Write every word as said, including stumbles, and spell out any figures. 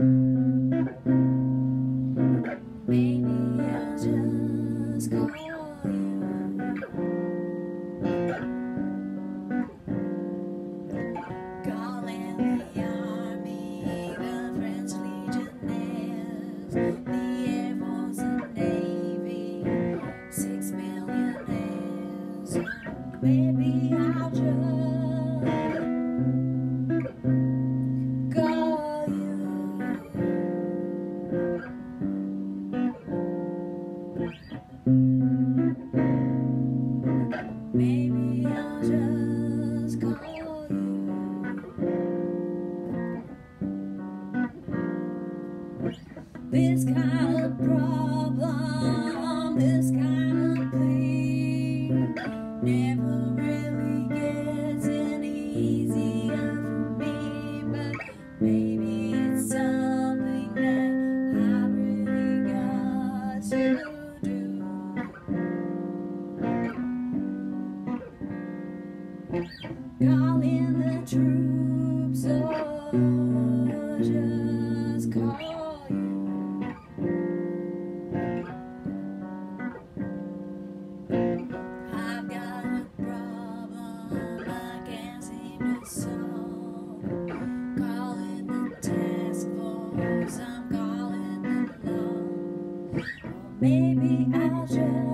Maybe I'll just call you. Calling the army, the French legionnaires, the Air Force and Navy, six millionaires. Maybe I'll just call you. Maybe I'll just call you. This kind of problem, this kind of thing never really gets any easier for me, but maybe it's something that I really got to do. Calling the troops or just call you. I've got a problem I can't seem to solve. Calling the task force, I'm calling the law. Or maybe I'll just